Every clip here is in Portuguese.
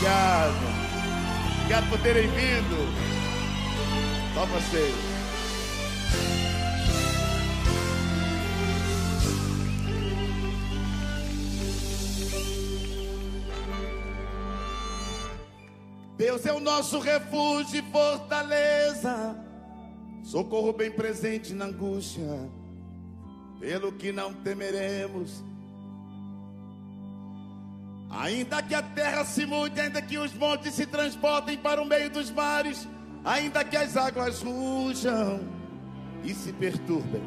Obrigado. Obrigado por terem vindo. Só vocês. Deus é o nosso refúgio e fortaleza, socorro bem presente na angústia, pelo que não temeremos. Ainda que a terra se mude, ainda que os montes se transportem para o meio dos mares, ainda que as águas rujam e se perturbem,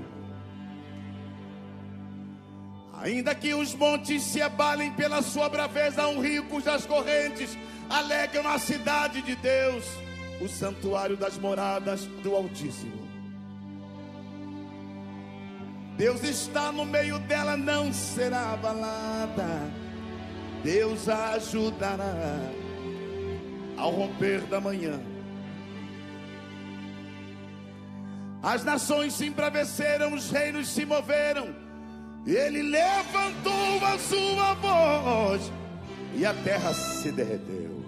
ainda que os montes se abalem pela sua braveza, um rio cujas correntes alegram a cidade de Deus, o santuário das moradas do Altíssimo. Deus está no meio dela, não será abalada. Deus a ajudará ao romper da manhã. As nações se embraveceram, os reinos se moveram. Ele levantou a sua voz e a terra se derreteu.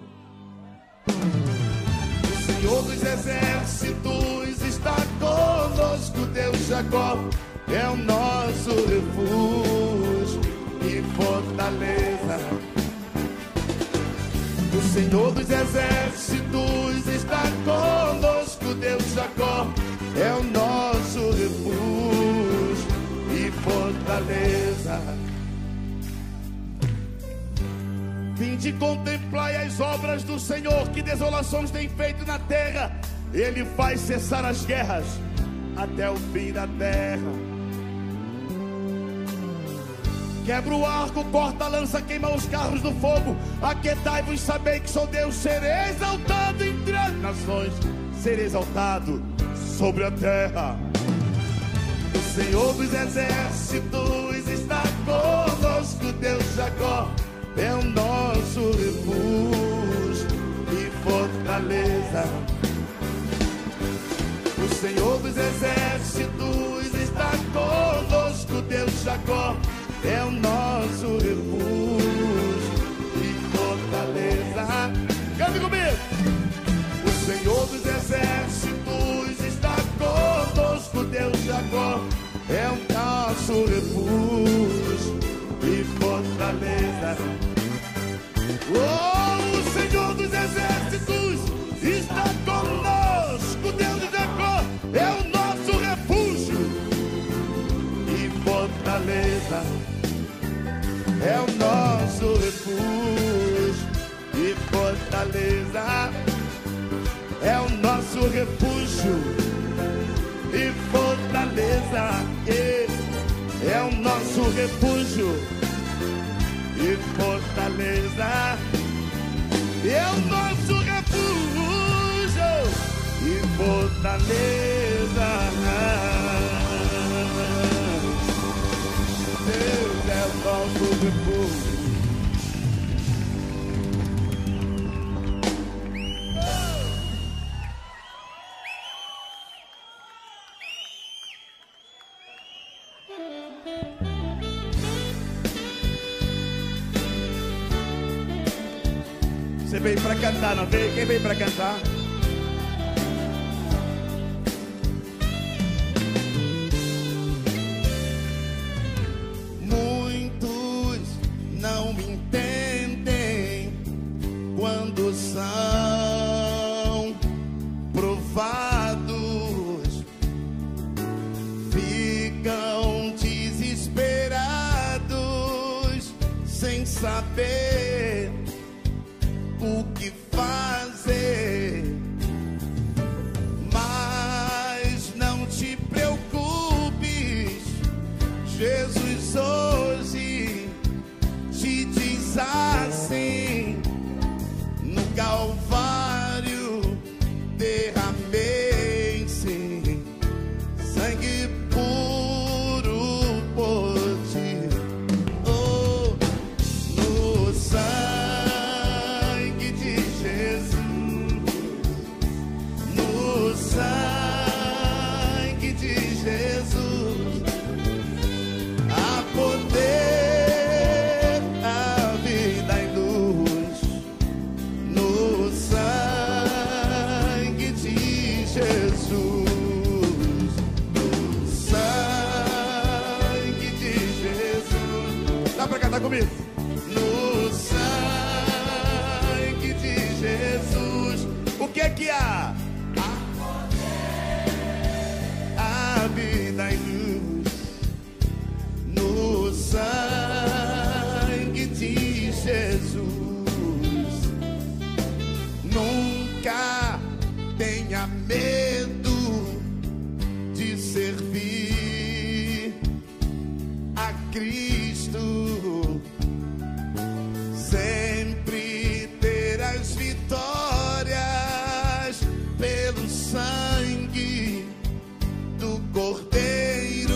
O Senhor dos exércitos está conosco. Deus Jacó é o nosso refúgio e fortaleza. O Senhor dos exércitos está conosco. Deus Jacó é o nosso refúgio e fortaleza. Vinde contemplai as obras do Senhor, que desolações tem feito na terra. Ele faz cessar as guerras até o fim da terra. Quebra o arco, corta a lança, queima os carros do fogo. Aquietai-vos, sabei que sou Deus. Serei exaltado entre as nações, serei exaltado sobre a terra. O Senhor dos exércitos está conosco. Deus Jacó é o nosso refúgio e fortaleza. O Senhor dos exércitos está conosco. Deus Jacó é o nosso refúgio e fortaleza. Cante comigo. O Senhor dos exércitos está conosco. Deus Jacó é o nosso refúgio e fortaleza. Oh, o Senhor dos exércitos está conosco. Deus de Jacó é o nosso refúgio e fortaleza. É o nosso refúgio e fortaleza. É o nosso refúgio e fortaleza. É o nosso refúgio e fortaleza. É o nosso refúgio e fortaleza. Deus é o nosso refúgio. Você veio pra cantar, não veio? Quem veio pra cantar? Muitos não entendem quando são provados, ficam desesperados sem saber o que fazer. Mas não te preocupes, Jesus hoje te diz assim: no Calvário derramei-se sangue puro por ti. Oh, no sangue de Jesus, no sangue de Jesus, há poder, a vida Jesus. Nunca tenha medo de servir a Cristo. Sempre terás vitórias pelo sangue do Cordeiro.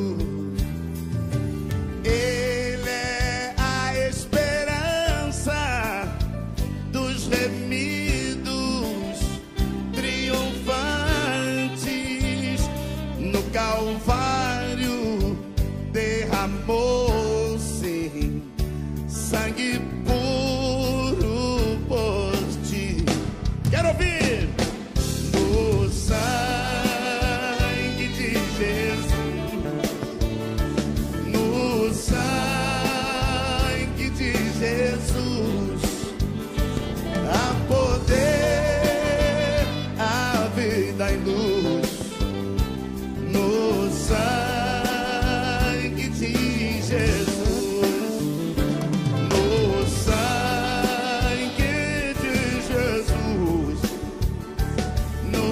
Ele é a esperança dos remidos, triunfantes. No Calvário derramou-se sangue puro por ti. Quero ouvir. No sangue de Jesus, no sangue de Jesus, há poder, a vida e luz. No sangue de Jesus, no sangue de Jesus, no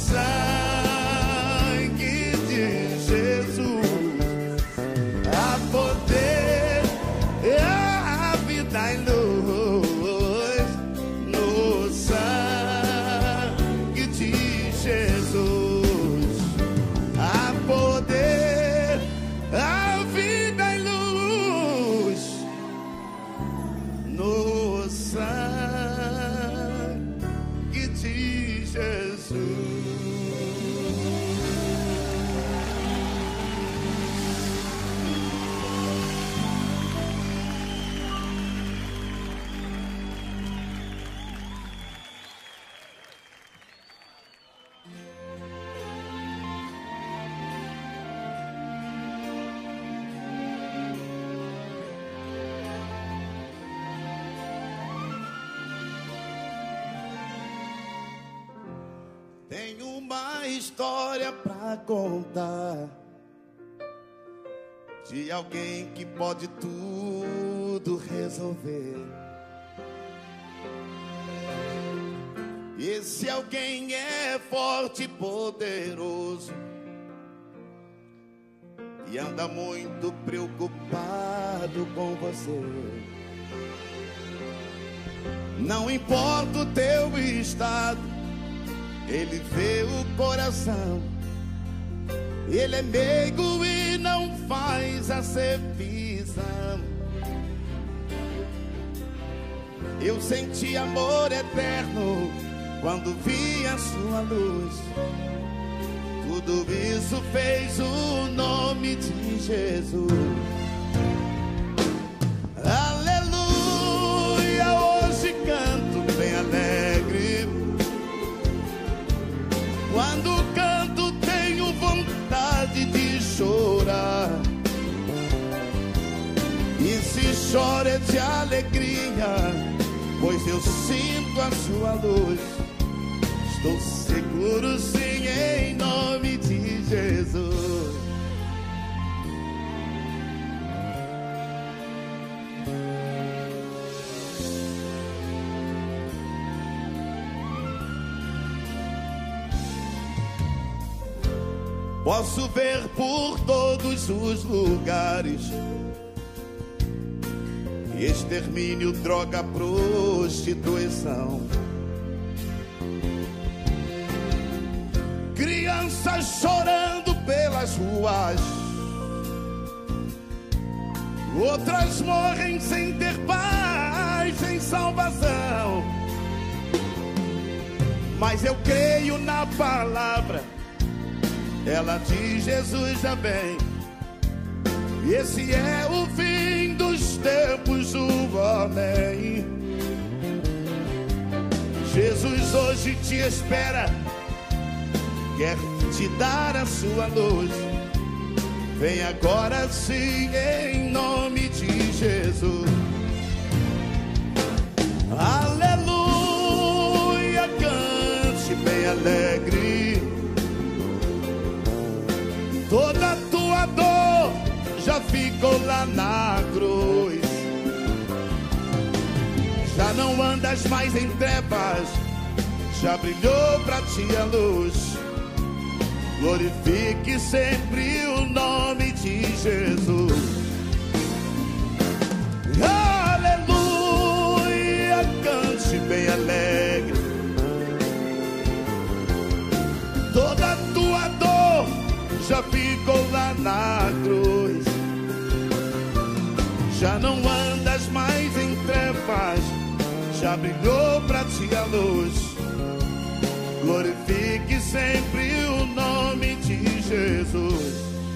sangue de Jesus, há poder, a vida e luz. No sangue de Jesus, há poder, a vida e luz. No sangue de Jesus. Tenho uma história pra contar de alguém que pode tudo resolver. Esse alguém é forte e poderoso e anda muito preocupado com você. Não importa o teu estado, ele vê o coração. Ele é meigo e não faz acepção. Eu senti amor eterno quando vi a sua luz. Tudo isso fez o nome de Jesus. Aleluia, hoje canto bem alegre. Quando canto tenho vontade de chorar. E se chora é de alegria, pois eu sinto a sua luz. Estou seguro sim, em nome de Jesus. Posso ver por todos os lugares extermínio, droga, prostituição. Crianças chorando pelas ruas, outras morrem sem ter paz, sem salvação. Mas eu creio na palavra, ela diz: Jesus já vem. Esse é o fim dos tempos, o amém. Jesus hoje te espera, quer te dar a sua luz. Vem agora sim, em nome de Jesus. Aleluia, cante bem alegre. Toda tua dor já ficou lá na cruz. Já não andas mais em trevas, já brilhou pra ti a luz. Glorifique sempre o nome de Jesus. Aleluia, cante bem alegre. Toda tua dor já ficou lá na cruz. Já não andas mais em trevas, já brilhou pra ti a luz. Glorifique sempre o nome de Jesus.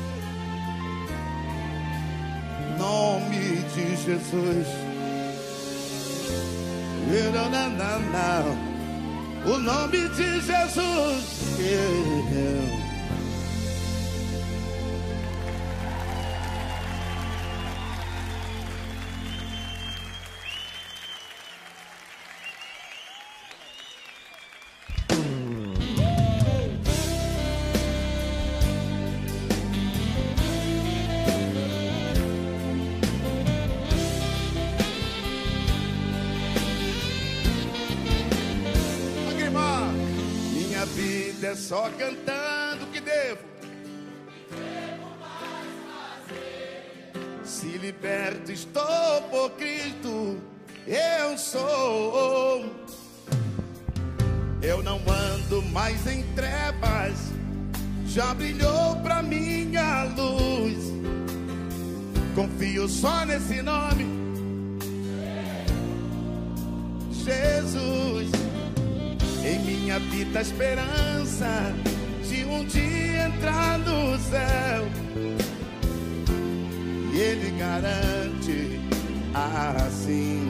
Nome de Jesus. O nome de Jesus. É só cantando que devo mais fazer. Se liberto estou por Cristo, eu sou. Eu não ando mais em trevas, já brilhou pra mim a luz. Confio só nesse nome, Jesus. Em minha vida a esperança de um dia entrar no céu. E Ele garante assim.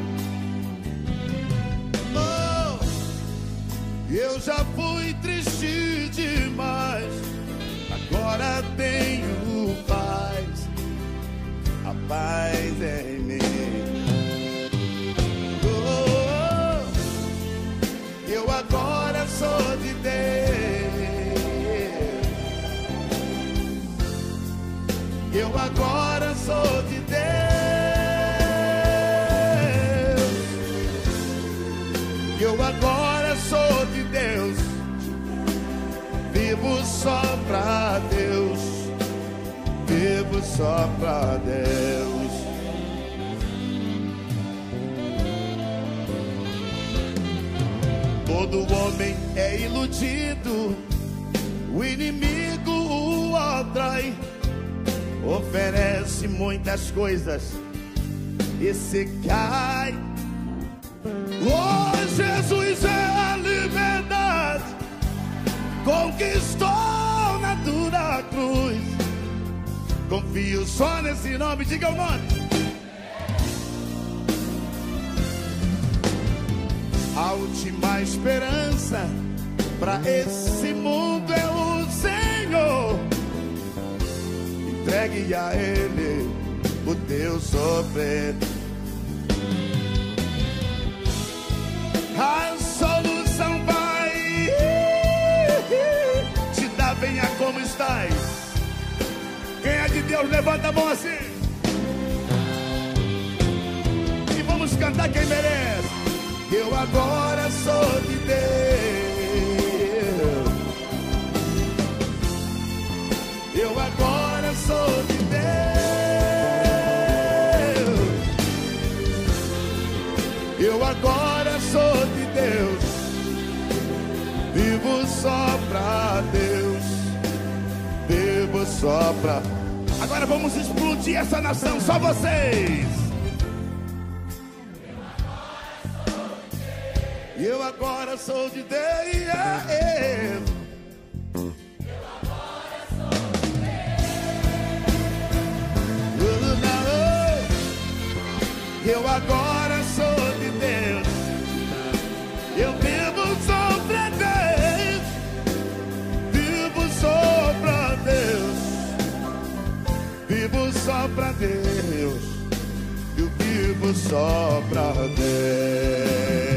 Oh, eu já fui triste demais, agora tenho paz. A paz é em mim. Eu agora sou de Deus. Eu agora sou de Deus. Eu agora sou de Deus. Vivo só pra Deus. Vivo só pra Deus. Todo homem é iludido, o inimigo o atrai, oferece muitas coisas e se cai. Oh, Jesus é a liberdade, conquistou na dura cruz. Confio só nesse nome, diga o nome. A última esperança pra esse mundo é o Senhor. Entregue a Ele o teu sofrer. A solução vai te dar, venha como estás. Quem é de Deus, levanta a mão assim. E vamos cantar quem merece. Eu agora sou de Deus. Eu agora sou de Deus. Eu agora sou de Deus. Vivo só pra Deus. Vivo só pra... Agora vamos explodir essa nação, só vocês. Eu agora sou de Deus. Eu agora sou de Deus. Eu agora sou de Deus. Eu vivo só pra Deus. Vivo só pra Deus. Vivo só pra Deus. Eu vivo só pra Deus.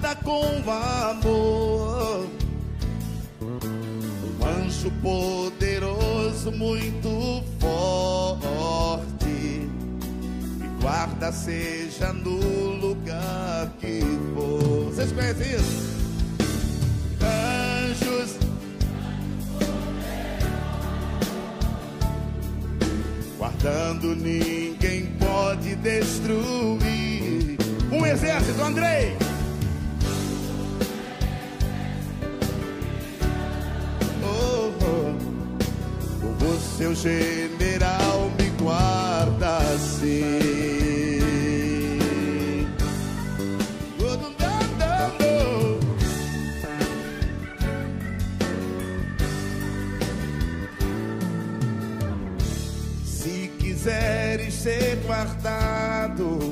guarda com amor. Um anjo poderoso, muito forte, me guarda seja no lugar que for. Vocês conhecem isso? Anjos guardando, ninguém pode destruir. Um exército, Andrei. Oh, oh. O seu general me guarda assim. Se quiseres ser guardado,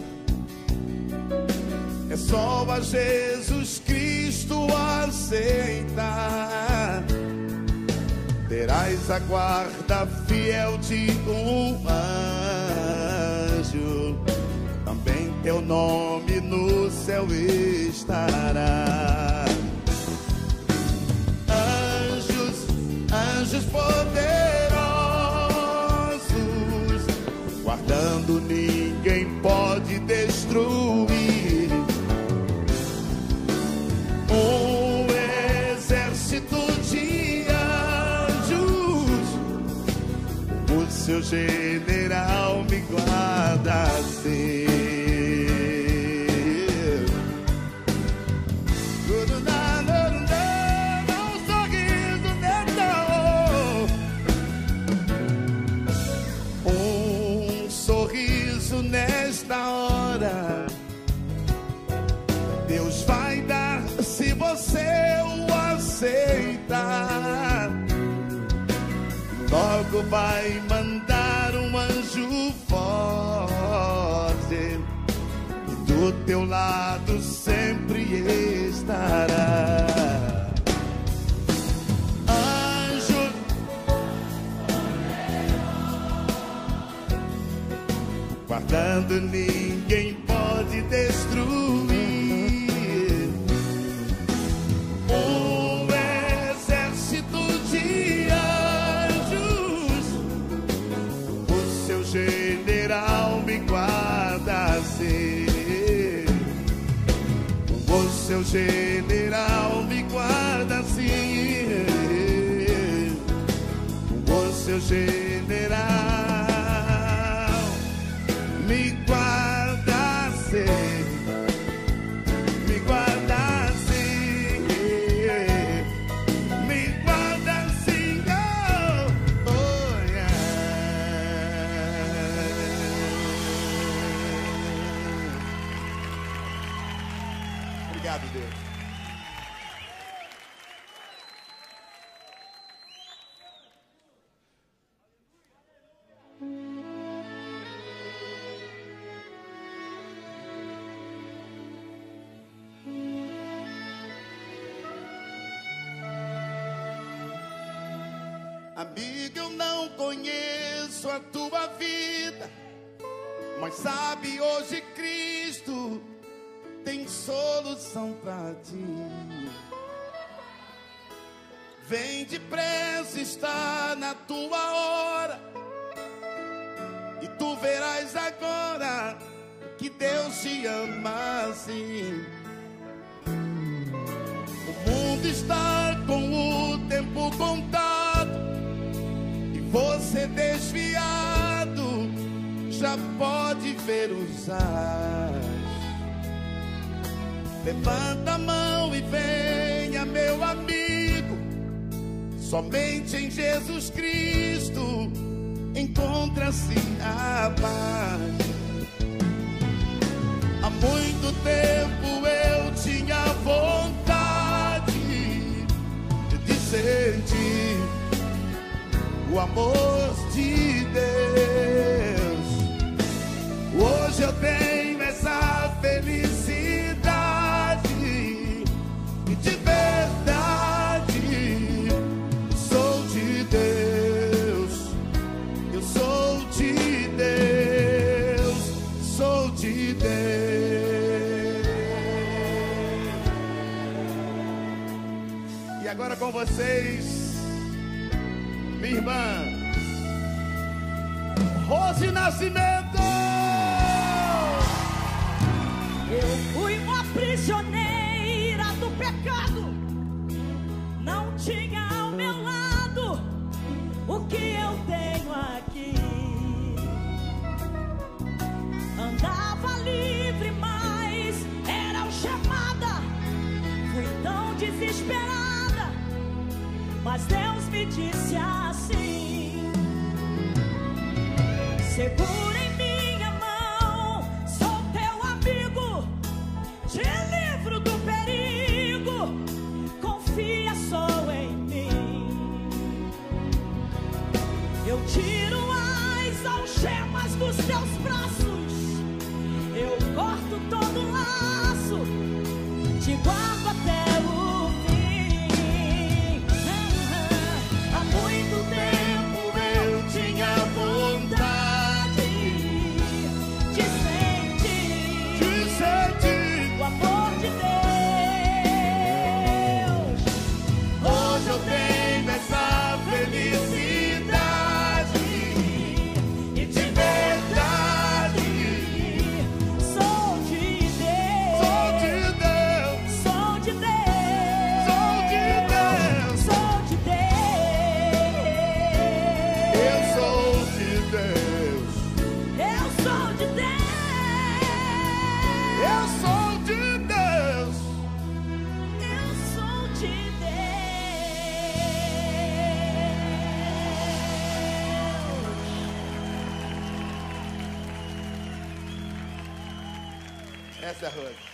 é só a Jesus Cristo aceitar. Terás a guarda fiel de um anjo, também teu nome no céu estará. Anjos, anjos poderosos, guardando, ninguém pode destruir. Um exército de anjos, o seu general me guarda assim. Um sorriso nesta hora Deus vai dar se você o aceitar. Logo vai mandar um anjo forte, e do teu lado sempre estará. Anjo guardando, ninguém pode destruir. Um exército de anjos, o seu general me guarda assim. O seu general me guarda assim. O seu general me guarda assim. Me guarda assim. Me guarda assim. Oh, oh yeah. Obrigado, Deus. Amiga, eu não conheço a tua vida, mas sabe, hoje Cristo tem solução pra ti. Vem depressa, está na tua hora, e tu verás agora que Deus te ama assim. O mundo está com o tempo contado, você desviado já pode ver os ais. Levanta a mão e venha, meu amigo. Somente em Jesus Cristo encontra-se a paz. Há muito tempo eu tinha vontade de sentir o amor de Deus. Hoje eu tenho essa felicidade, e de verdade sou de Deus. Eu sou de Deus, sou de Deus. E agora com vocês, minha irmã Rose Nascimento. Eu fui uma prisioneira do pecado, não tinha ao meu lado o que eu tenho aqui. Andava livre, mas era algemada. Fui tão desesperada, mas Deus me disse assim: segura em minha mão, sou teu amigo, te livro do perigo, confia só em mim. Eu tiro as algemas dos teus braços, eu corto todo laço, te guardo até o fim. Há muito tempo eu tinha vontade de sentir o amor de Deus. Hoje eu tenho essa felicidade E de verdade sou de Deus, Sou de Deus, sou de Deus, sou de Deus, sou de Deus. eu sou de Deus, Eu sou de Deus, eu sou de Deus. eu sou de Deus. Essa é a Rose.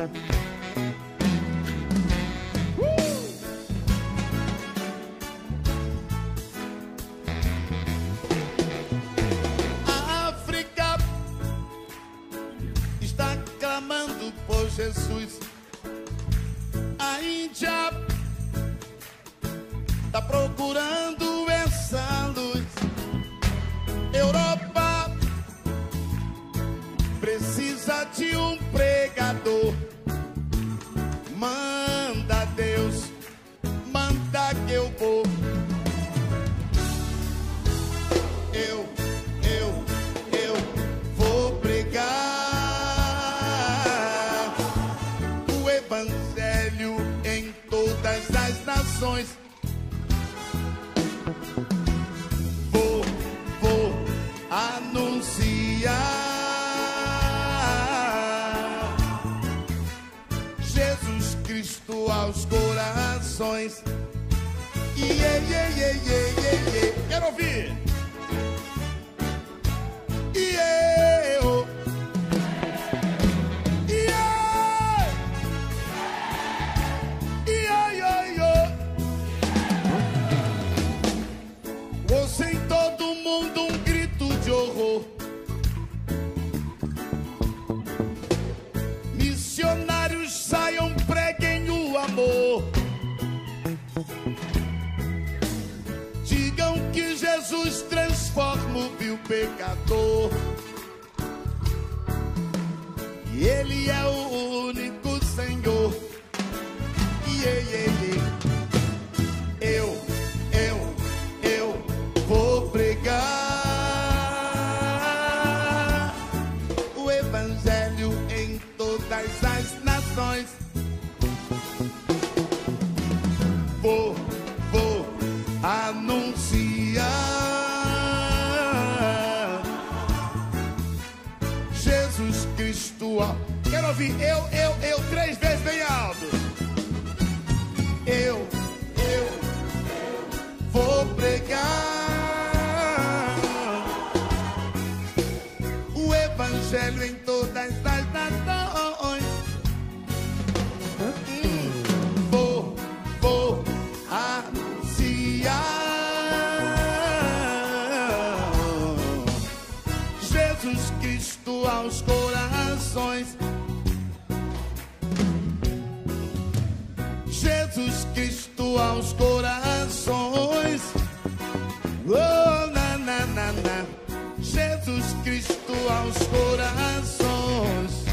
A África está clamando por Jesus. A Índia está procurando essa luz. Europa precisa de um pregador. Manda Deus, manda que eu vou. Eu vou pregar o evangelho em todas as nações. Vou anunciar Jesus Cristo aos corações. Quero ouvir. Ouça em todo mundo um grito de horror. Missionários saiam, preguem o amor. Digam que Jesus transforma o vil pecador. E Ele é o único Senhor. Eu vou pregar o evangelho em todas as nações. Vou anunciar Jesus Cristo. Quero ouvir eu 3 vezes bem alto. Eu vou pregar o evangelho em todas as nações. Vou anunciar Jesus Cristo aos corações. Jesus Cristo aos corações. Oh, na, na, na, na. Jesus Cristo aos corações.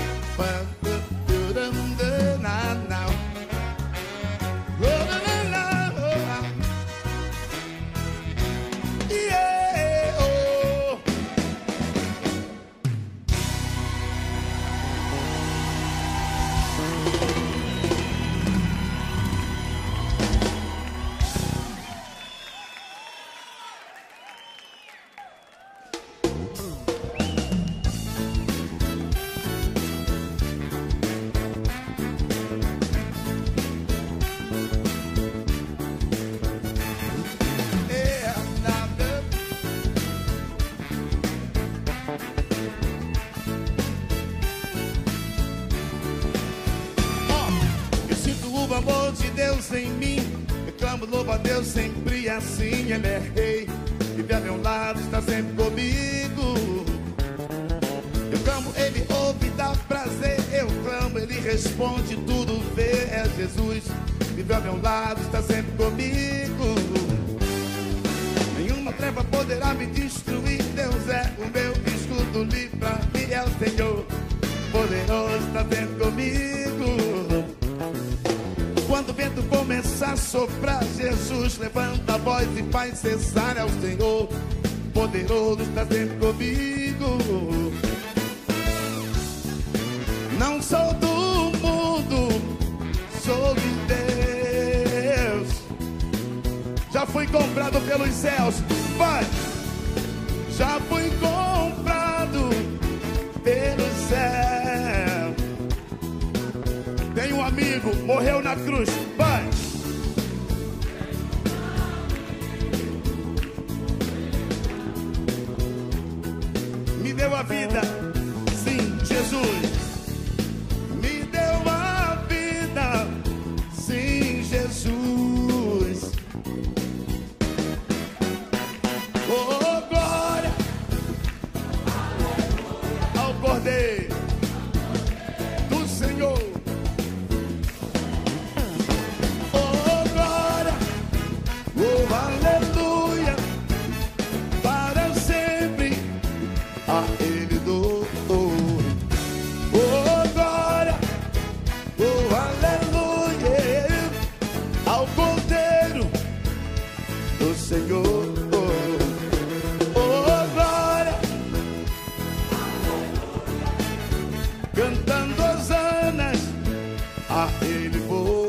Na, na. Oh, na, na, na. Oh. O amor de Deus em mim, eu clamo, louvo a Deus sempre assim. Ele é rei, vive a meu lado, está sempre comigo. Eu clamo, Ele ouve, dá prazer. Eu clamo, Ele responde, tudo vê. É Jesus, vive a meu lado, está sempre comigo. Nenhuma treva poderá me destruir. Deus é o meu escudo, livra-me, é o Senhor poderoso, está sempre comigo. Quando o vento começar a soprar, Jesus levanta a voz e faz cessar. Ao Senhor poderoso, está sempre comigo. Não sou do mundo, sou de Deus. Já fui comprado pelos céus. Vai! Já fui comprado pelo céu. Tem um amigo, morreu na cruz. Vai! Me deu a vida. Sim, Jesus me deu Senhor. Oh, glória, cantando hosanas a Ele vou.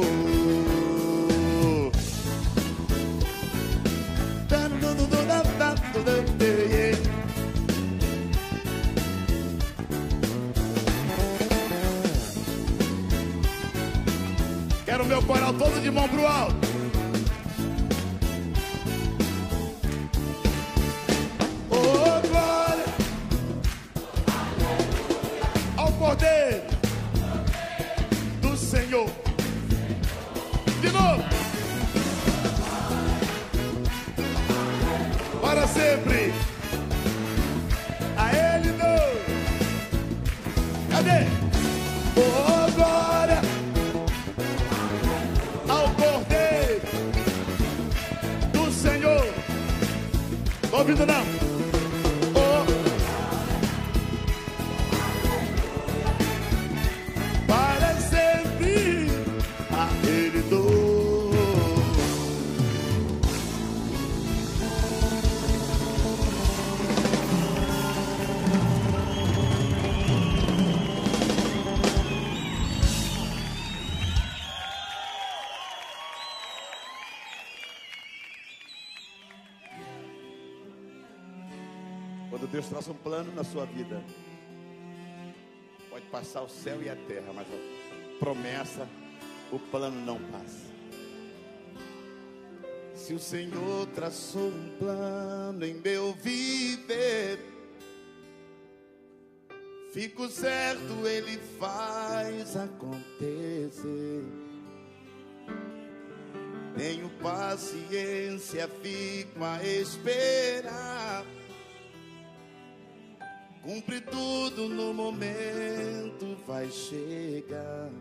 Quero o meu coral todo de mão pro alto. Oh, glória ao Cordeiro do Senhor. De novo. Para sempre. A Ele não. Cadê? Oh, glória ao Cordeiro do Senhor. Tô ouvindo não? Oh, para sempre a Ele dou. Quando Deus traça um plano na sua vida, pode passar o céu e a terra, mas a promessa, o plano não passa. Se o Senhor traçou um plano em meu viver, fico certo, Ele faz acontecer. Tenho paciência, fico a esperar. Cumpre tudo no momento, vai chegar.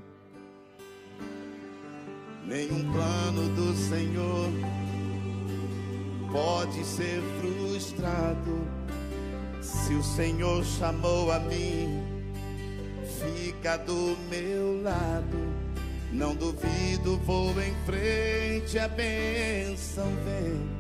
Nenhum plano do Senhor pode ser frustrado. Se o Senhor chamou a mim, fica do meu lado. Não duvido, vou em frente, a bênção vem.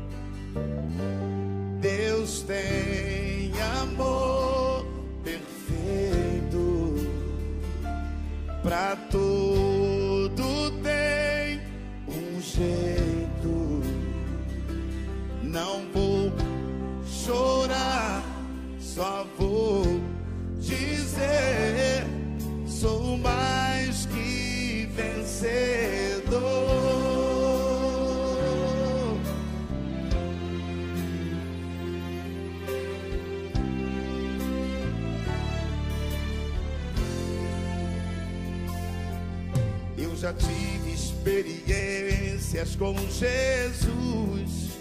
Deus tem amor perfeito, pra tudo tem um jeito. Não vou chorar, só vou dizer: sou mais que vencedor. Eu já tive experiências com Jesus.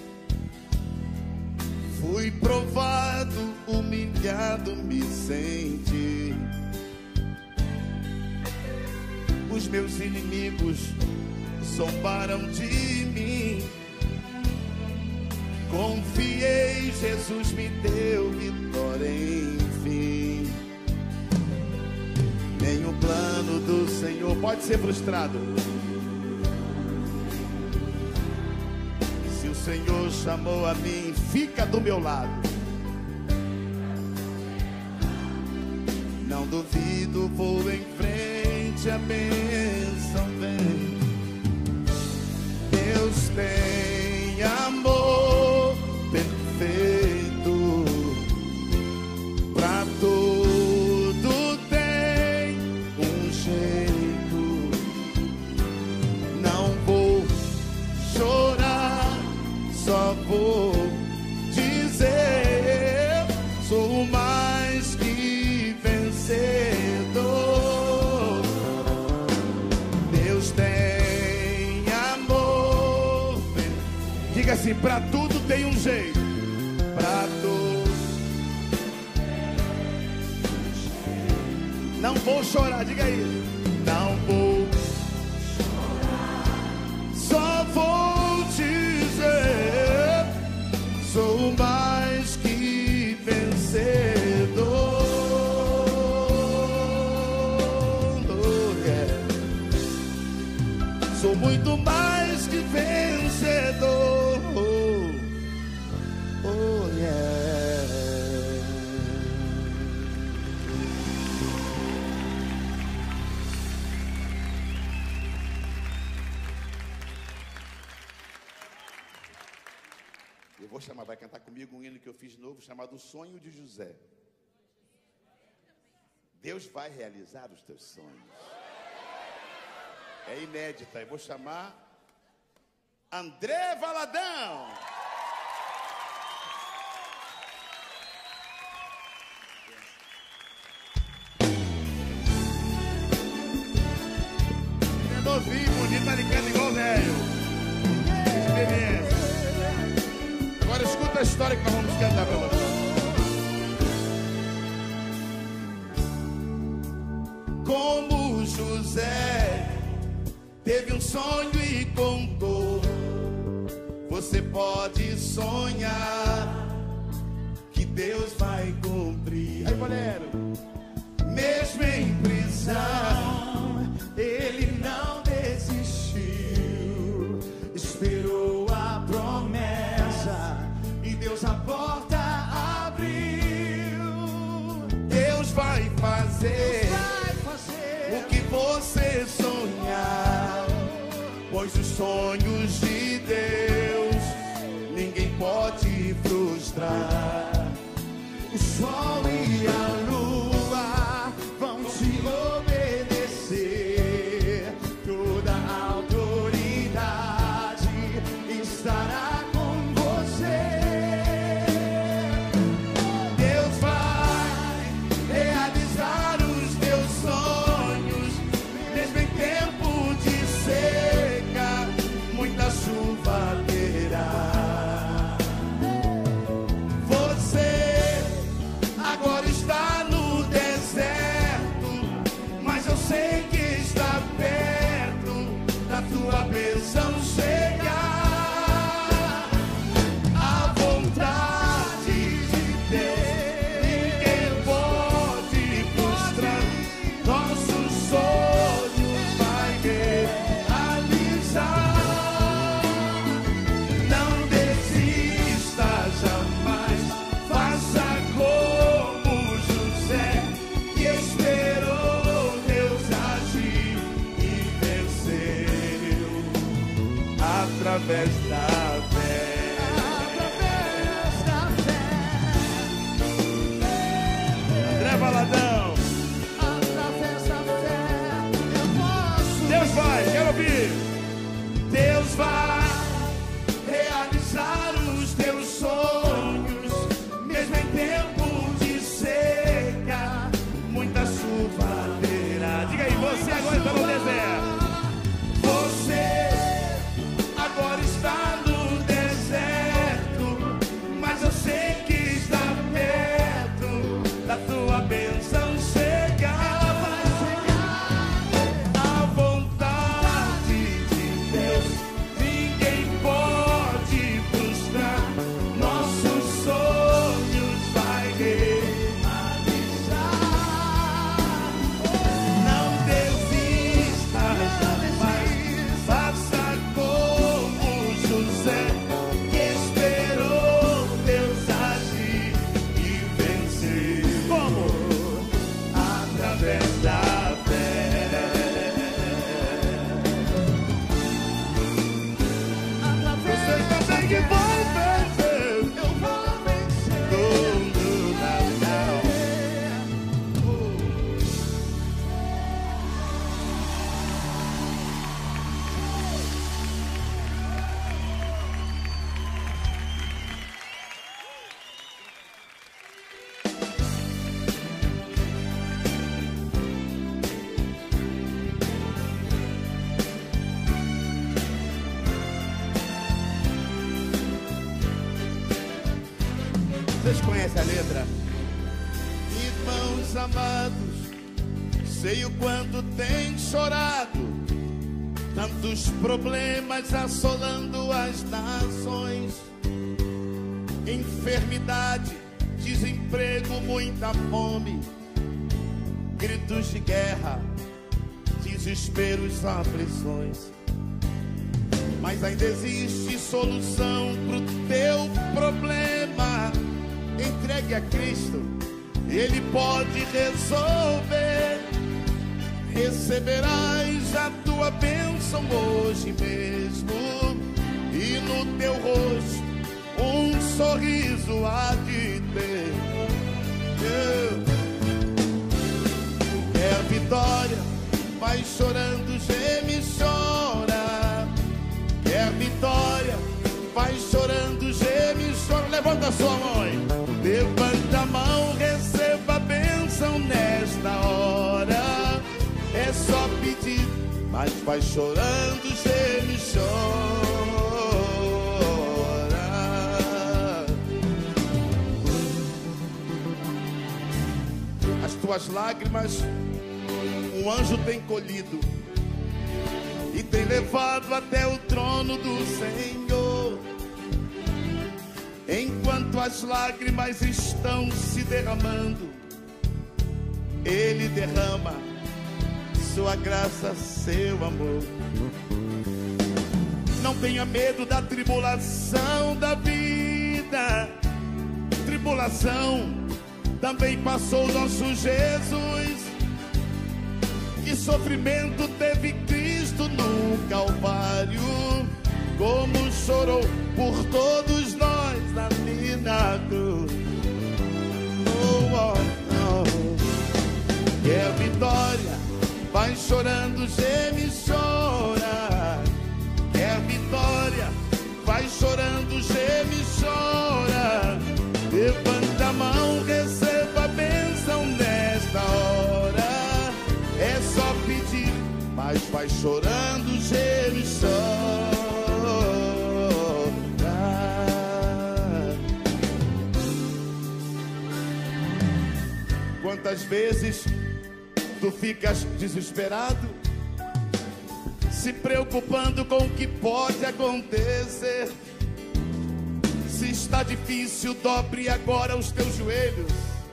Fui provado, humilhado, me senti. Os meus inimigos zombaram de mim. Confiei, Jesus me deu vitória, enfim. Nenhum plano do Senhor pode ser frustrado. Se o Senhor chamou a mim, fica do meu lado. Não duvido, vou em frente, a bênção vem. Deus tem amor perfeito, pra tudo tem um jeito. Não vou chorar, só vou dizer: sou mais que vencedor. Deus tem amor. Diga assim: pra tudo tem um jeito. Pra tudo. Não vou chorar, diga aí. Não vou chorar, só vou dizer: sou mais que vencedor. Oh, yeah. Sou muito mais que vencedor. Eu vou chamar, vai cantar comigo um hino que eu fiz novo, chamado O Sonho de José. Deus vai realizar os teus sonhos. É inédita. Eu vou chamar André Valadão. É novinho, bonito, mas ele canta igual velho. Experiência. Agora escuta a história que nós vamos cantar para você. Como José teve um sonho e contou, você pode sonhar que Deus vai cumprir. Aí, Valério. Mesmo em prisão, ele não desistiu, esperou a promessa e Deus a porta abriu. Deus vai fazer o que você sonhar, pois os sonhos de Deus ninguém pode frustrar. O sol e a lua vão te obedecer, toda a autoridade estará com você. Deus vai realizar os teus sonhos, mesmo em tempo de seca, muita chuva terá. Você agora está no deserto, mas eu sei que está perto da tua bênção chegar. A vontade de Deus ninguém pode frustrar, nossos sonhos vai realizar. Não desista jamais, faça como José, que esperou Deus agir e venceu através da fé. André Valadão. Deus vai, quero ouvir. Deus vai realizar os teus sonhos, mesmo em tempo de seca, muita chuva terá. Diga aí, você agora está no deserto. Você agora está no deserto, mas eu sei que está perto da tua bênção chegar. A vontade de Deus ninguém pode frustrar, nossos sonhos vai realizar. Não desista jamais, faça como José, que esperou Deus agir e venceu. Como? Através da fé. Você também que vai vencer. Eu vou vencer. Tudo na fé. Vocês conhecem a letra? Irmãos amados, sei o quanto tem chorado, tantos problemas assolando as nações, enfermidade, desemprego, muita fome, gritos de guerra, desesperos, aflições. Mas ainda existe solução pro teu problema. Entregue a Cristo, Ele pode resolver. Receberás a tua bênção hoje mesmo, e no teu rosto um sorriso há de ter. Quer vitória, vai chorando, geme e chora. Quer vitória, vai chorando, geme e chora. Levanta a sua mãe, levanta a mão, receba a bênção nesta hora. É só pedir, mas vai chorando, geme e chora. As tuas lágrimas um anjo tem colhido e tem levado até o trono do Senhor. Enquanto as lágrimas estão se derramando, Ele derrama sua graça, seu amor. Não tenha medo da tribulação da vida. Tribulação também passou nosso Jesus. Que sofrimento teve Cristo no Calvário, como chorou por todos nós ali na cruz. Oh, oh, oh. Quer vitória, vai chorando, geme e chora. Quer vitória, vai chorando, geme e chora. Levanta a mão, receba a bênção nesta hora. É só pedir, mas vai chorando, geme e chora. Quantas vezes tu ficas desesperado, se preocupando com o que pode acontecer? Se está difícil, dobre agora os teus joelhos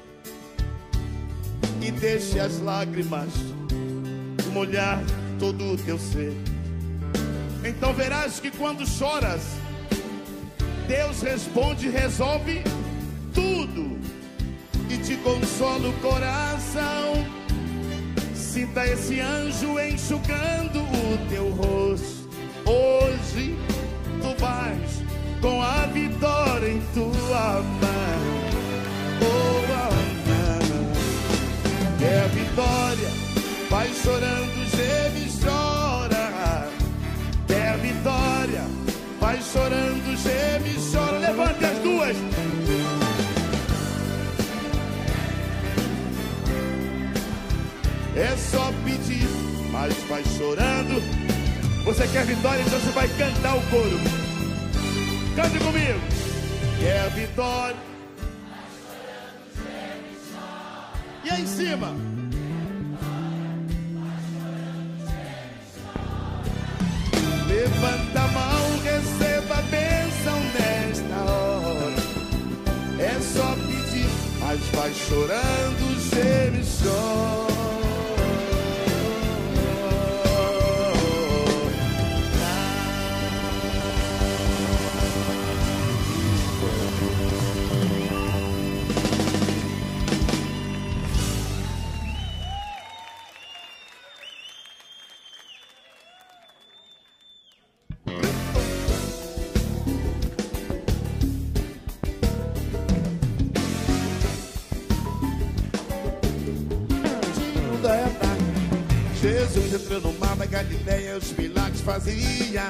e deixe as lágrimas molhar todo o teu ser. Então verás que quando choras, Deus responde e resolve tudo e te consola o coração. Sinta esse anjo enxugando o teu rosto. Hoje tu vais com a vitória em tua mão. Oh, oh, é vitória, vai chorando, geme e chora. É vitória, vai chorando, geme e chora. Levante as duas. É só pedir, mas vai chorando. Você quer vitória, então você vai cantar o coro. Cante comigo. Quer vitória, vai chorando, geme e chora. E aí em cima. Levanta a mão, receba a bênção nesta hora. É só pedir, mas vai chorando, geme e chora. Jesus entrou no mar da Galileia, os milagres fazia,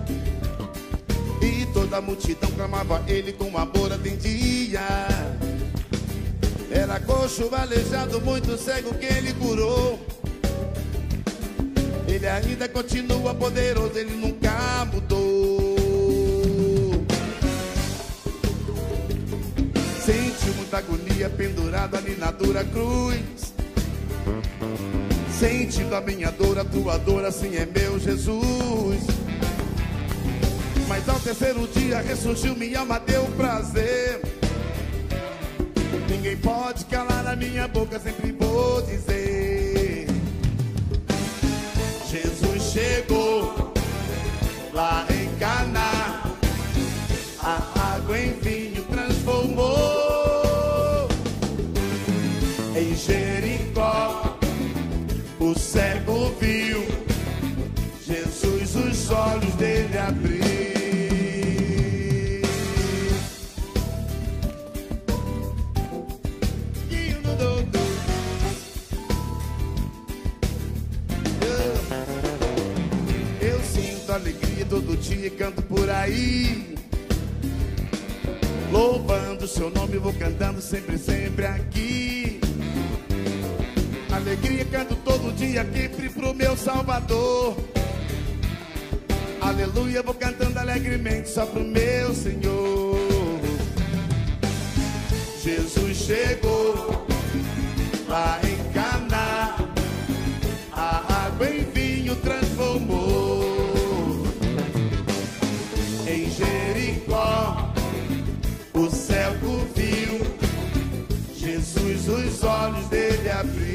e toda a multidão clamava, ele com amor atendia. Era coxo, aleijado, muito cego que ele curou. Ele ainda continua poderoso, ele nunca mudou. Sentiu muita agonia pendurado ali na dura cruz, sentindo a minha dor, a tua dor, assim é meu Jesus. Mas ao terceiro dia ressurgiu, minha alma deu prazer. Ninguém pode calar a minha boca, sempre vou dizer: Jesus chegou lá em Caná, a água em vinho transformou. Em Jericó o cego viu, Jesus os olhos dele abriu. aí. Louvando o seu nome, vou cantando sempre, sempre aqui. Alegria canto todo dia, sempre pro meu Salvador. Aleluia, vou cantando alegremente só pro meu Senhor. Jesus chegou lá em Caná, a água em vinho transformou. Em Jericó o cego viu, Jesus os olhos dele abriu.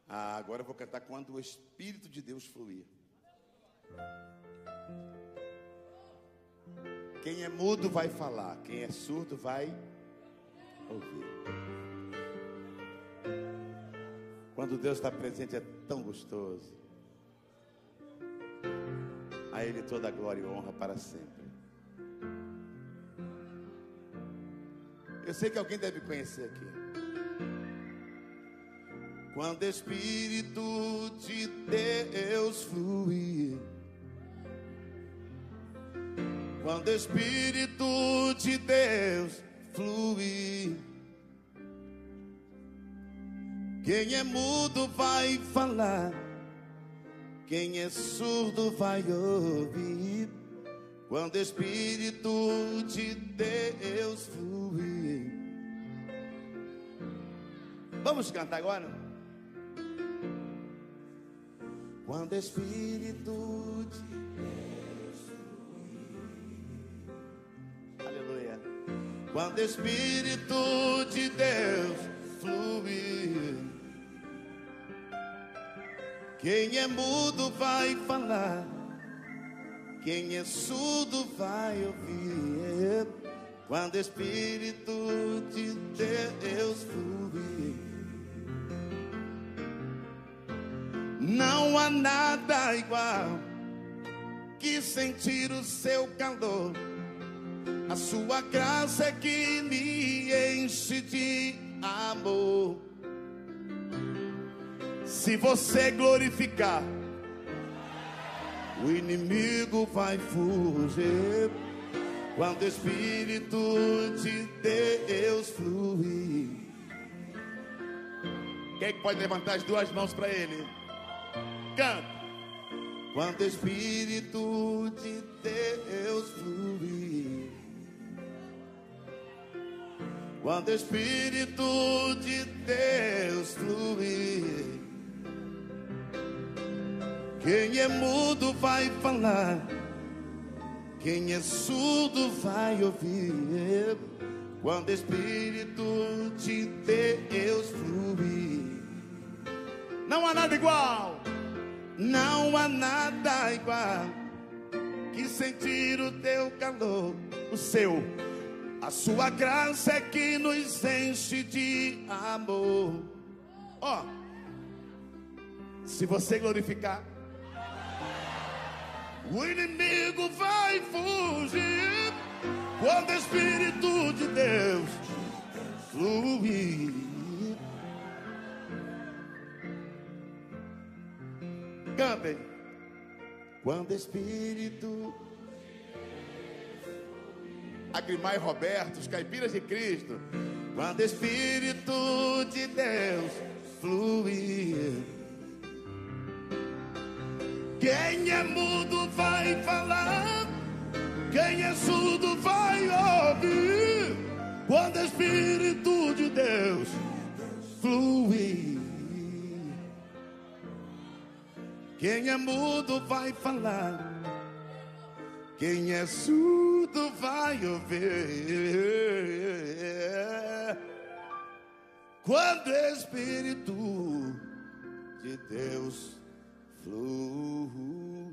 Agora eu vou cantar quando o Espírito de Deus fluir. Quem é mudo vai falar, quem é surdo vai ouvir. Quando Deus está presente é tão gostoso. A Ele toda a glória e honra para sempre. Eu sei que alguém deve conhecer aqui. Quando o Espírito de Deus fluir, quando o Espírito de Deus fluir, quem é mudo vai falar, quem é surdo vai ouvir. Quando o Espírito de Deus fluir. Vamos cantar agora? Quando o Espírito de Deus fluir. Aleluia. Quando o Espírito de Deus fluir, quem é mudo vai falar, quem é surdo vai ouvir. Quando o Espírito de Deus fluir, não há nada igual que sentir o seu calor. A sua graça é que me enche de amor. Se você glorificar, o inimigo vai fugir. Quando o Espírito de Deus fluir. Quem é que pode levantar as duas mãos para Ele? Canta. Quando o Espírito de Deus fluir. Quando o Espírito de Deus fluir, quem é mudo vai falar, quem é surdo vai ouvir. Quando o Espírito de Deus fluir, não há nada igual, não há nada igual que sentir o teu calor, o seu. A sua graça é que nos enche de amor. Ó, se você glorificar, o inimigo vai fugir. Quando o Espírito de Deus fluir. Cantem. Quando o Espírito... Agrimar e Roberto, os caipiras de Cristo. Quando o Espírito de Deus fluir, quem é mudo vai falar, quem é surdo vai ouvir. Quando o Espírito de Deus fluir, quem é mudo vai falar, quem é surdo vai ouvir. Quando o Espírito de Deus fluir.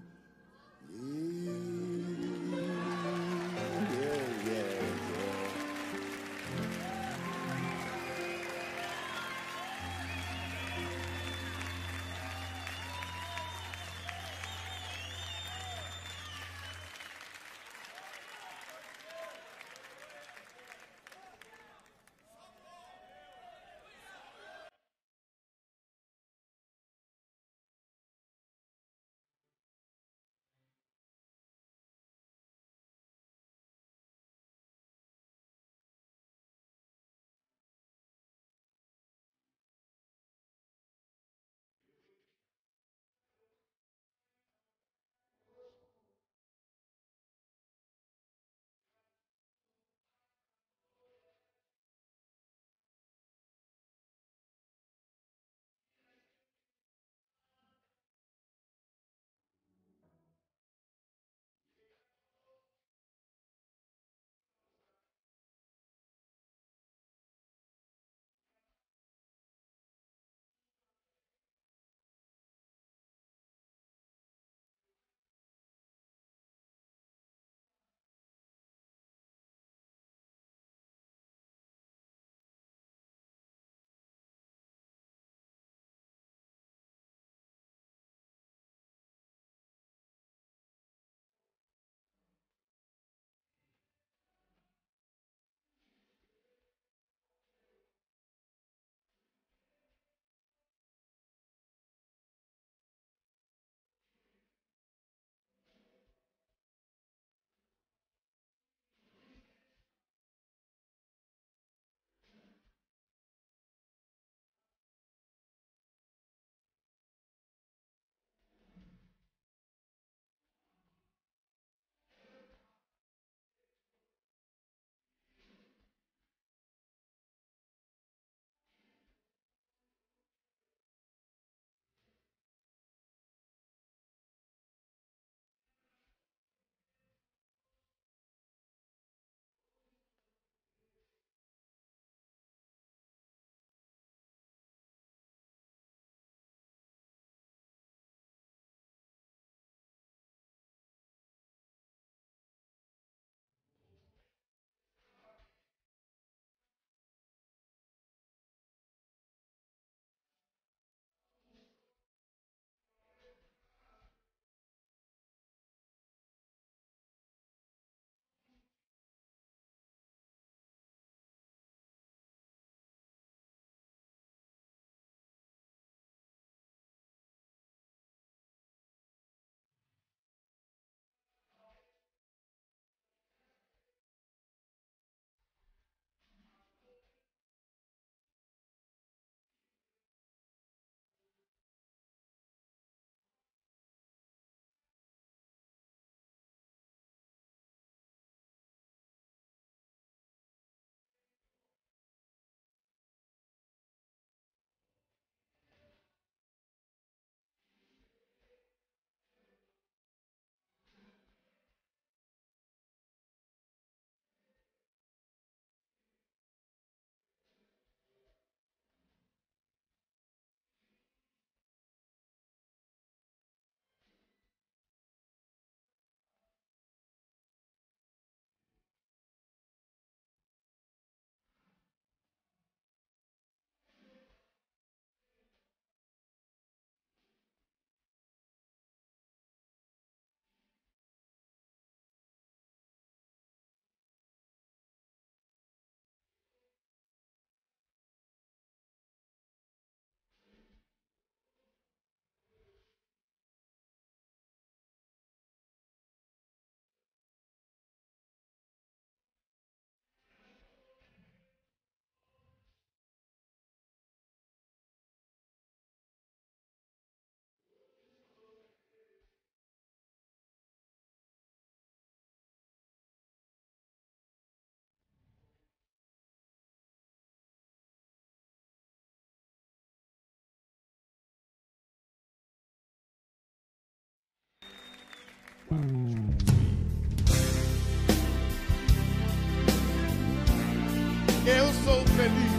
Eu sou feliz.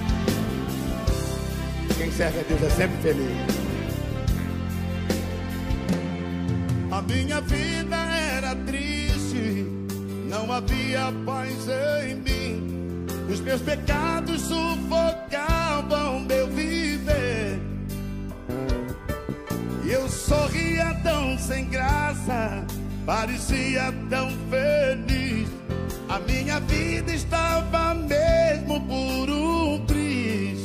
Quem serve a Deus é sempre feliz. A minha vida era triste, não havia paz em mim. Os meus pecados sufocavam meu viver. Eu sorria tão sem graça, parecia tão feliz. A minha vida estava mesmo por um triz.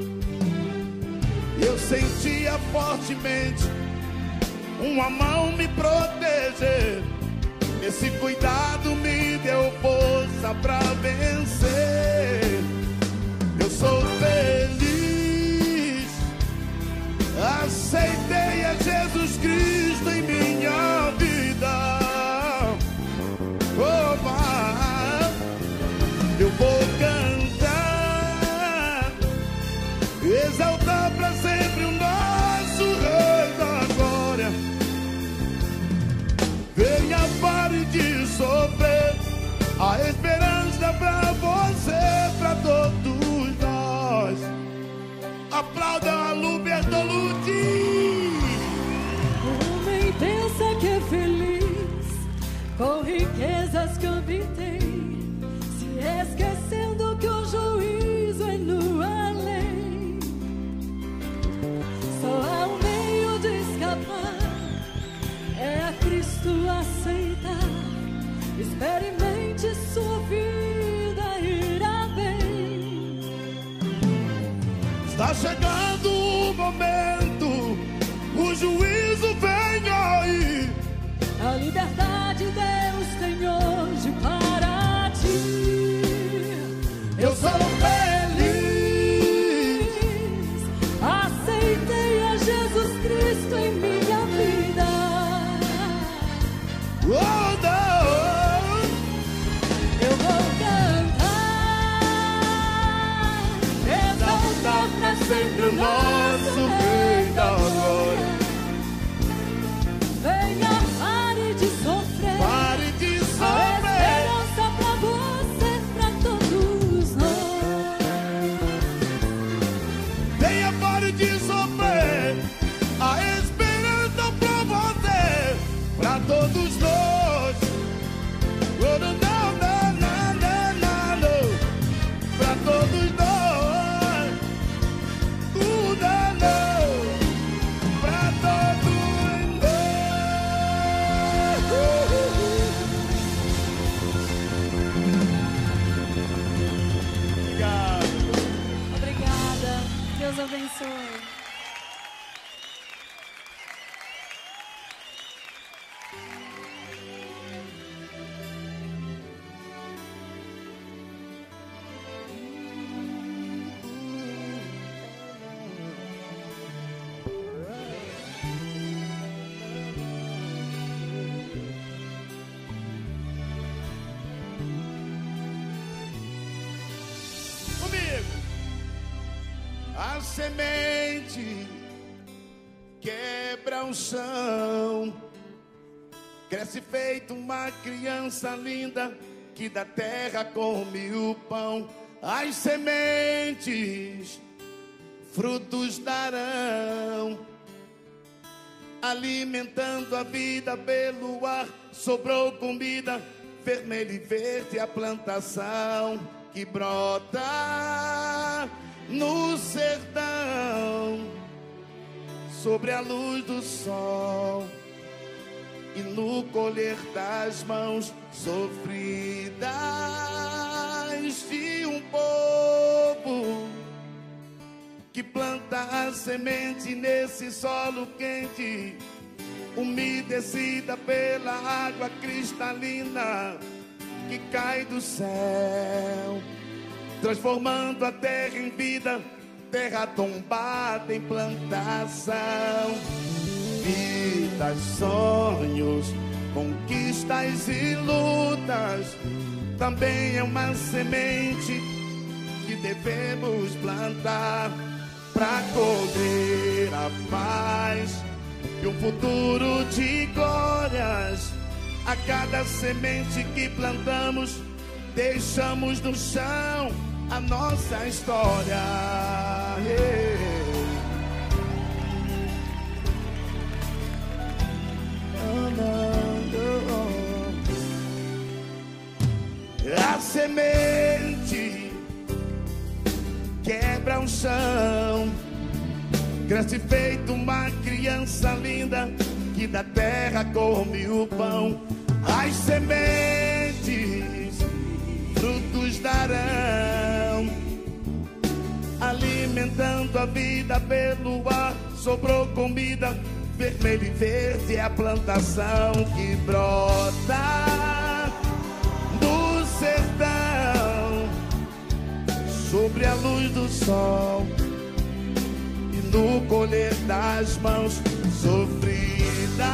Eu sentia fortemente uma mão me proteger. Esse cuidado me deu força pra vencer. Eu sou feliz, aceitei a Jesus Cristo em minha vida. Opa, eu vou cantar, exaltar pra sempre o nosso Rei da Glória. Venha, pare de sofrer, a esperança pra você, pra todos nós. Aplauda a Lu Bertolucci. O homem pensa que é feliz com riquezas que obtém, se esquecendo que o juízo é no além. Só há um meio de escapar, é a Cristo aceitar. Experimente, sua vida irá bem. Está chegando o momento, o juízo vem aí. A liberdade Deus tem hoje para ti. Eu sou feliz, aceitei a Jesus Cristo em minha vida. oh não. Eu vou cantar, exaltar pra sempre o nosso Rei da Glória. Venha, pare de sofrer, Pare de a sofrer. esperança pra você, pra todos nós. Venha, pare de sofrer, a esperança pra você, pra todos nós. Oh, não, não, não, não, não, não. Pra todos nós. Não, não. Pra todos nós. Obrigado. Obrigada, Deus abençoe. Comigo. A semente quebra o chão, cresce feito uma criança linda que da terra come o pão. As sementes frutos darão, alimentando a vida pelo ar. Sobrou comida, vermelho e verde a plantação que brota no sertão, sobre a luz do sol e no colher das mãos sofridas de um povo que planta a semente nesse solo quente, umedecida pela água cristalina que cai do céu, transformando a terra em vida, terra tombada em plantação. Vidas, sonhos, conquistas e lutas, também é uma semente que devemos plantar para colher a paz e um futuro de glórias A cada semente que plantamos, deixamos no chão a nossa história. A semente quebra o chão, cresce feito uma criança linda que da terra come o pão. As sementes frutos darão, alimentando a vida pelo ar. Sobrou comida, vermelho e verde é a plantação que brota do sertão, sobre a luz do sol e no colher das mãos sofridas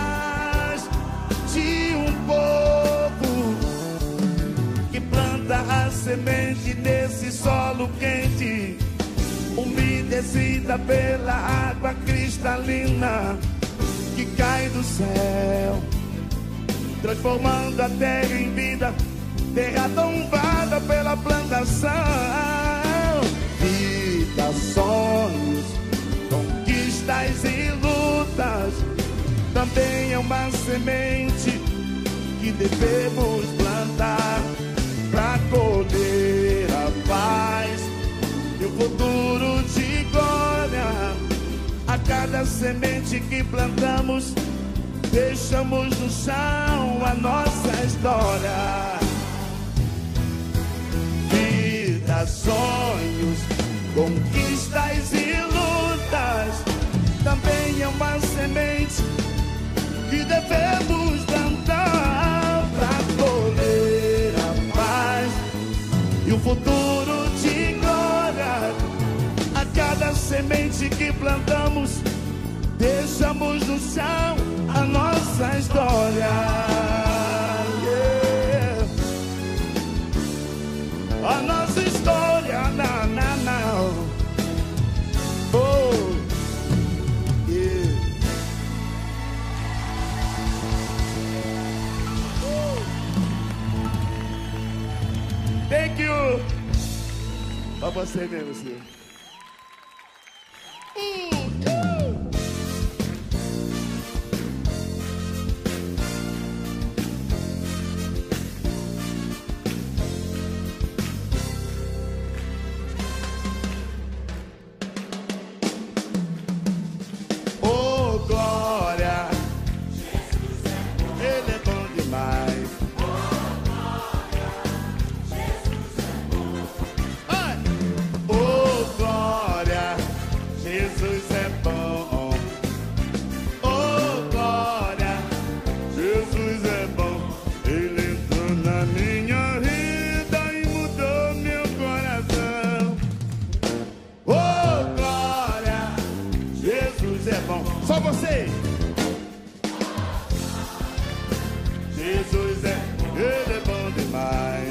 de um povo que planta a semente nesse solo quente, umedecida pela água cristalina que cai do céu, transformando a terra em vida, terra tombada pela plantação. Vida, sonhos, conquistas e lutas, também é uma semente que devemos plantar para colher a paz e o futuro de glória. A cada semente que plantamos, deixamos no chão a nossa história. Vida, sonhos, conquistas e lutas, também é uma semente que devemos plantar para colher a paz e o futuro de glória. A cada semente que plantamos, deixamos no chão a nossa história. Yeah. A nossa história, não. Oh, yeah. Thank you. Pra você mesmo, senhor. Oh, glória, Ele é bom demais. Oh, glória, Jesus é bom. Oh, glória, Jesus é bom. Ele entrou na minha vida e mudou meu coração. Oh, glória, Jesus é bom. Só você. Jesus é, Ele é bom demais.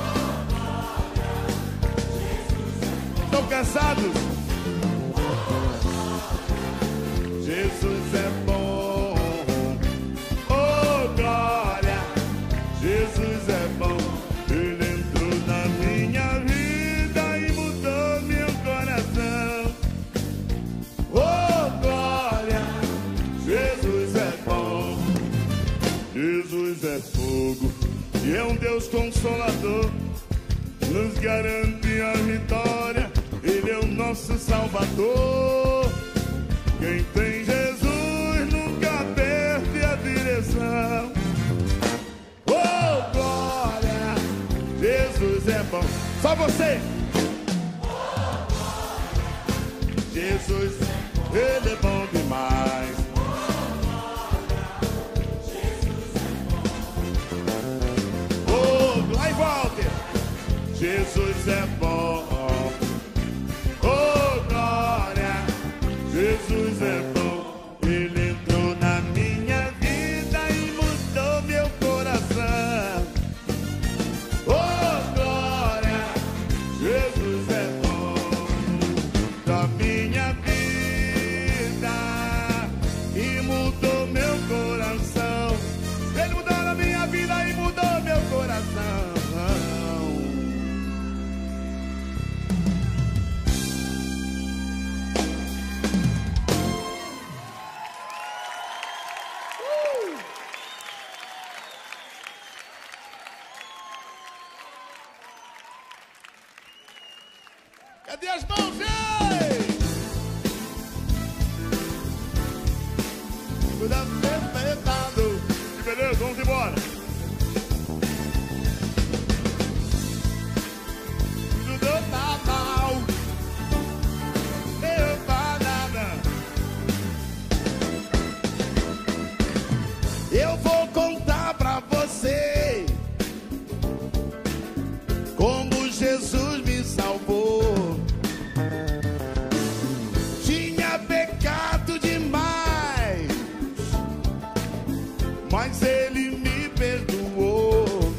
Estão cansados? Jesus é bom. Oh, glória, Jesus é bom. Ele entrou na minha vida e mudou meu coração. Oh, glória, Jesus é bom. Jesus é fogo e é um Deus consolador, nos garante a vitória. Ele é o nosso Salvador. Quem tem Jesus nunca perde a direção. Oh, glória, Jesus é bom. Só você. Jesus, Ele é bom demais. Oh, lá e volta. Jesus é bom. Oh, glória, Jesus é bom. Ele entrou na minha vida e mudou meu coração. Oh, glória, Cadê as mãos, ei? Que beleza, vamos embora. Tudo tá mal. Eu banana. Eu vou contar pra você como Jesus me salvou. Tinha pecado demais, mas Ele me perdoou.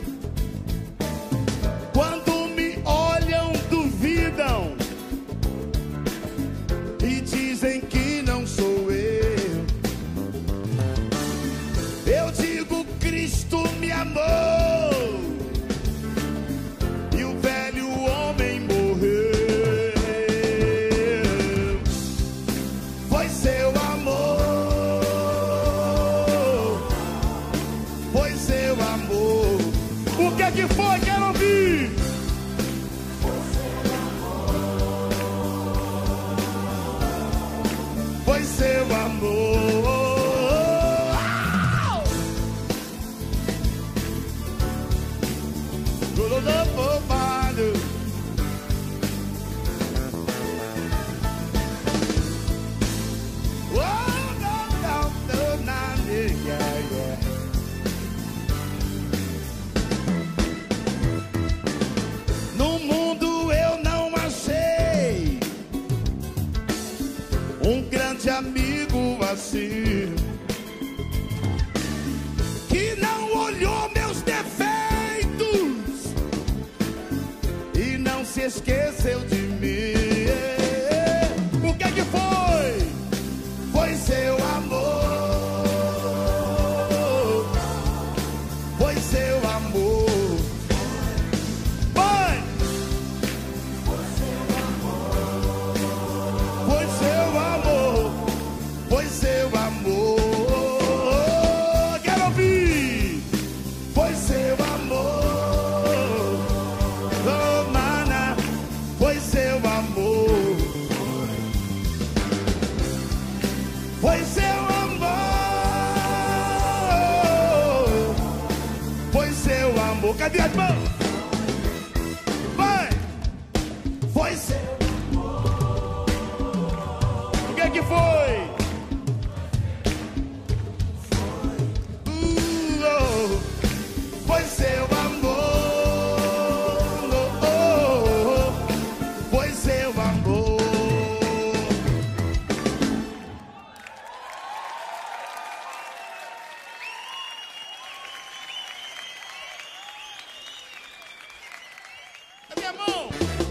Quando me olham, duvidam e dizem que não sou eu. Eu digo, Cristo me amou e o velho homem morreu. Foi seu amor, foi seu amor. O que é que foi? Quero ouvir. Foi seu amor. No mundo eu não achei um grande amigo assim, que não olhou meus defeitos e não se esqueceu de mim. O que é que foi? Foi seu amor. Foi seu amor. Foi! Foi seu amor. Foi seu amor. Quero ouvir. Foi seu amor. Oh, mana. Foi seu amor. Foi seu amor. Foi seu amor. Cadê as mãos? Vai! Foi seu amor. O que é que foi? Oh, foi seu amor. Oh, foi seu amor. Cadê a mão?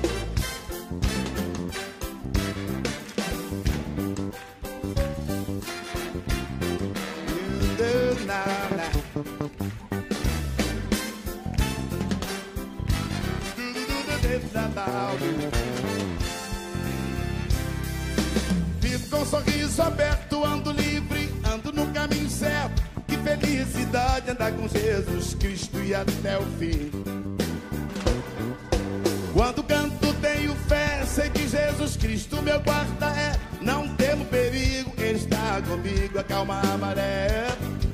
Vivo com um sorriso aberto, ando livre, ando no caminho certo. Que felicidade andar com Jesus Cristo e até o fim. Quando canto tenho fé, sei que Jesus Cristo meu guarda é. Não temo perigo, Ele está comigo, acalma a maré.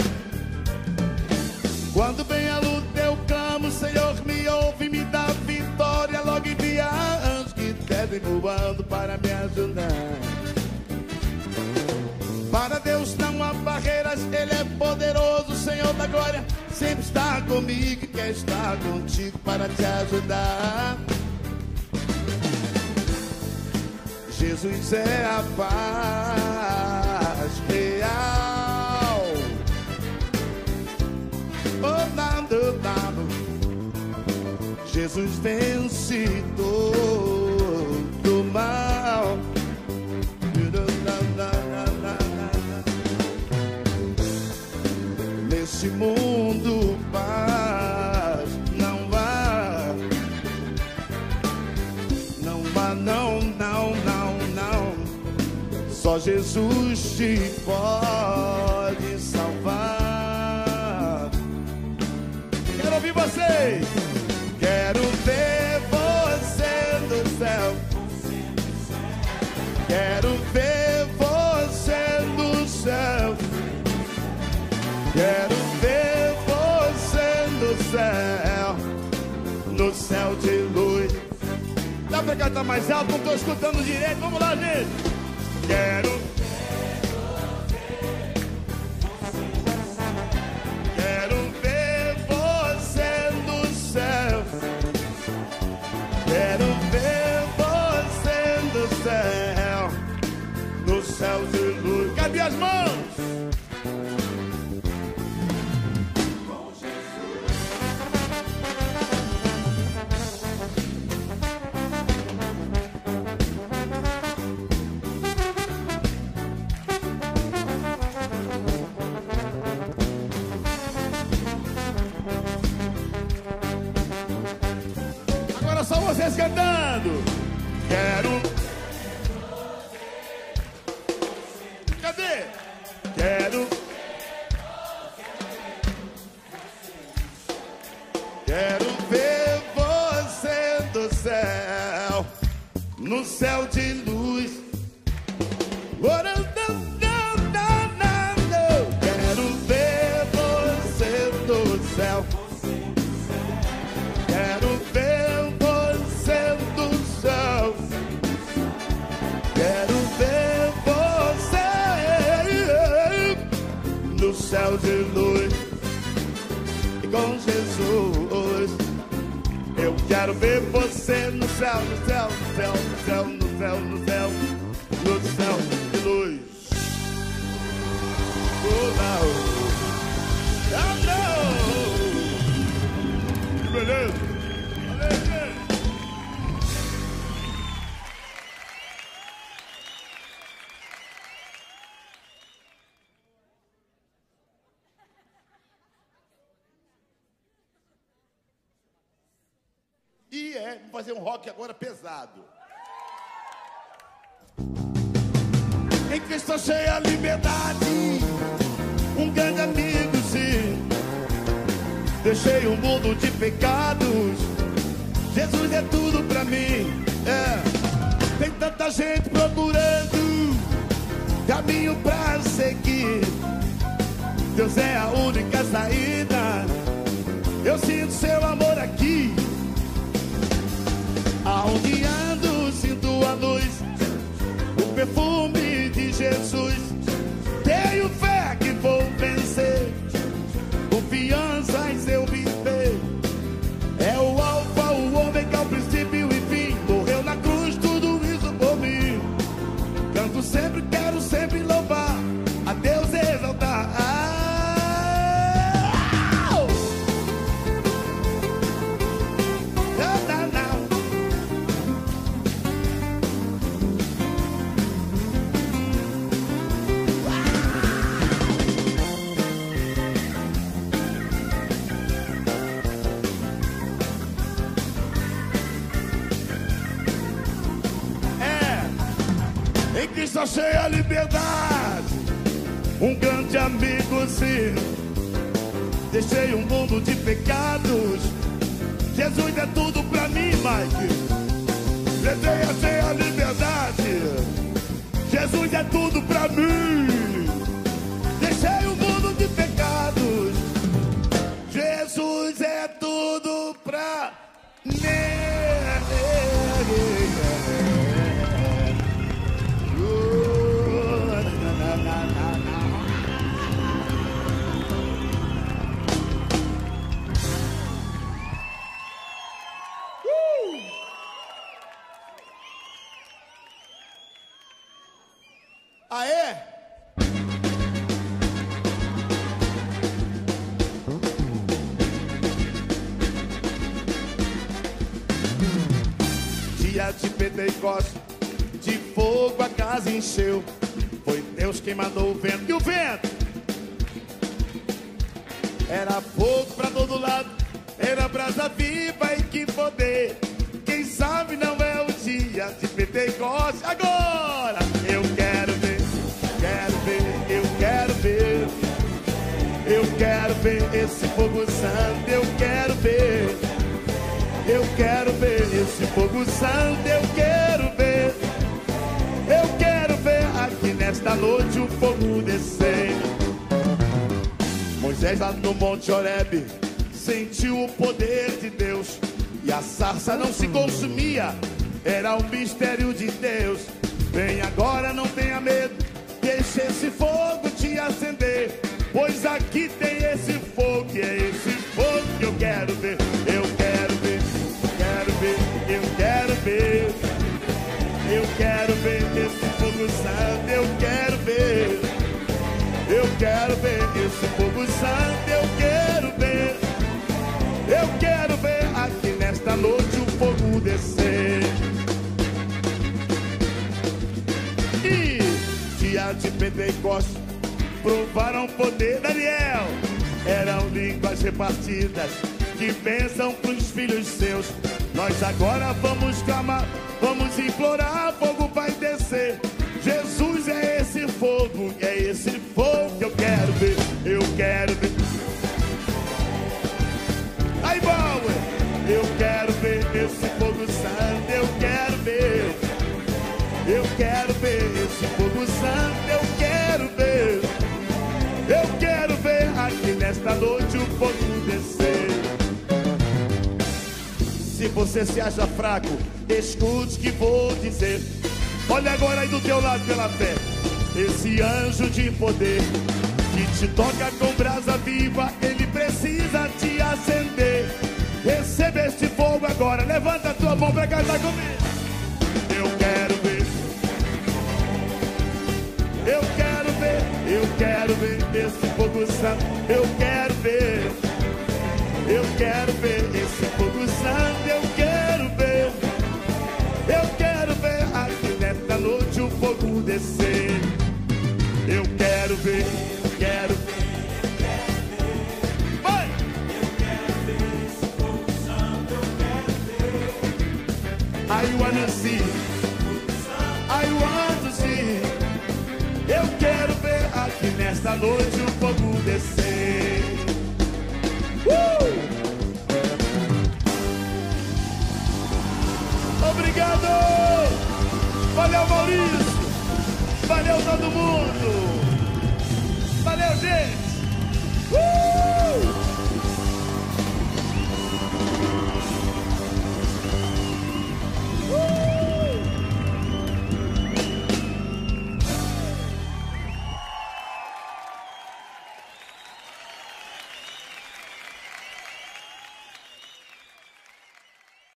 Quando vem a luta eu clamo, Senhor me ouve, me dá vitória. Logo envia anjos que devem voando para me ajudar. Para Deus não há barreiras, Ele é poderoso, Senhor da glória. Sempre está comigo e quer estar contigo para te ajudar. Jesus é a paz real. Oh, nada, nada. Jesus vence todo mal. Nesse mundo paz não há. Não há, não, não, não, não. Só Jesus te pode salvar. ouvir vocês. Quero ver você no céu. pra cantar mais alto, não tô escutando direito. Vamos lá, gente. Quero ver você no céu. Quero ver você no céu. No céu de luz. Cadê as mãos? Só vocês cantando. Quero. Cadê? Quero. Quero ver você do céu, no céu de luz. Quero ver você do céu. Quero ver. Quero ver você no céu de luz e com Jesus. Eu quero ver você no céu, no céu, no céu, no céu, no céu, no céu, no céu de luz. Oh, não. Oh, não. Que beleza. Vamos fazer um rock agora pesado. Em Cristo achei a liberdade, um grande amigo, sim. Deixei um mundo de pecados. Jesus é tudo pra mim. Tem tanta gente procurando caminho pra seguir. Deus é a única saída. Eu sinto seu amor aqui. Aonde ando, sinto a luz, o perfume de Jesus. Tenho fé que vou vencer, confiança em seu viver. É o alfa, o ômega, o princípio e fim. Morreu na cruz, tudo isso por mim. Canto sempre, quero sempre louvar, a Deus exaltar. Em Cristo achei a liberdade, um grande amigo, sim. Deixei um mundo de pecados. Jesus é tudo pra mim, Mike. Achei a liberdade. Jesus é tudo pra mim. Deixei um mundo de pecados. Jesus é tudo pra mim. Aê! Dia de Pentecostes, de fogo a casa encheu. Foi Deus quem mandou o vento. E o vento? Era fogo pra todo lado, era brasa viva e que poder. Quem sabe não é o dia de Pentecostes. Agora eu quero ver, eu quero ver. Eu quero ver esse fogo santo, eu quero ver. Eu quero ver esse fogo santo, eu quero ver. Eu quero ver aqui nesta noite o fogo descendo. Moisés lá no Monte Horebe sentiu o poder de Deus, e a sarça não se consumia. Era um mistério de Deus. Vem agora, não tenha medo, deixa esse fogo te acender, pois aqui tem esse fogo, e é esse fogo que eu quero ver. Eu quero ver, quero ver, eu quero ver. Eu quero ver esse fogo santo, eu quero ver. Eu quero ver esse fogo santo, eu quero ver. Eu quero ver aqui nesta noite o fogo descer. E dia de Pentecostes provaram o poder. Daniel, eram línguas repartidas que bênção pros filhos seus. Nós agora vamos clamar, vamos implorar, fogo vai descer. Jesus é esse fogo, é esse fogo que eu quero ver. Eu quero ver. Aí, Bauer, eu quero ver esse fogo santo, eu quero ver. Eu quero ver esse fogo santo, eu quero ver. Eu quero ver aqui nesta noite o fogo descer. Se você se acha fraco, escute o que vou dizer. Olha agora aí do teu lado pela fé. Esse anjo de poder que te toca com brasa viva, ele precisa te acender. Receba este fogo agora, levanta a tua mão pra cantar comigo. Eu quero ver. Eu quero ver, eu quero ver esse fogo santo, eu quero ver. Eu quero ver esse fogo santo, eu quero ver. Eu quero ver aqui nesta noite o fogo descer. Eu quero ver, quero ver. Vai! Eu quero ver esse fogo santo, eu quero ver. I wanna see, I want to see. Eu quero ver aqui nesta noite o fogo descer. Obrigado! Valeu, Maurício! Valeu todo mundo! Valeu, gente!